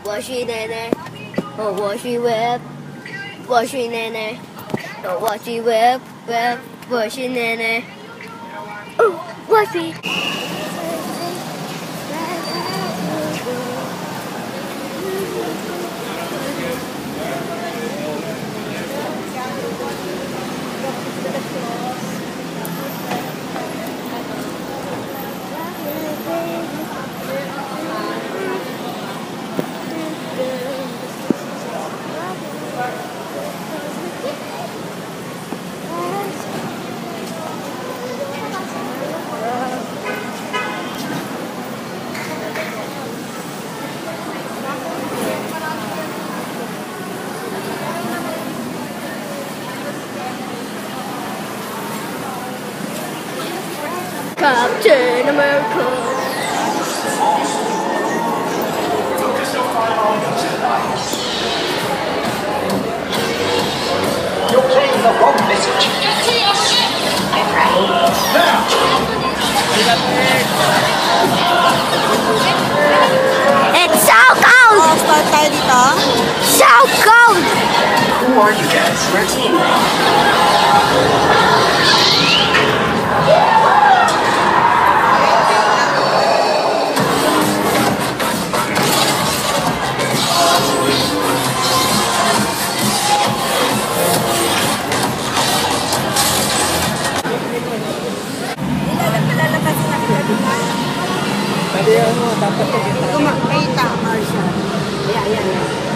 我是奶奶，我是 Web， 我是奶奶，我是 Web， 我是奶奶，我是。Captain America. You're playing the wrong message. Get to your ship! I'm ready. Now! It's so cold! Oh, start tayo dito. So cold! Who are you guys? We're a team. Pwede mo, dapat ito. Ito makita, Marsha. Ayan.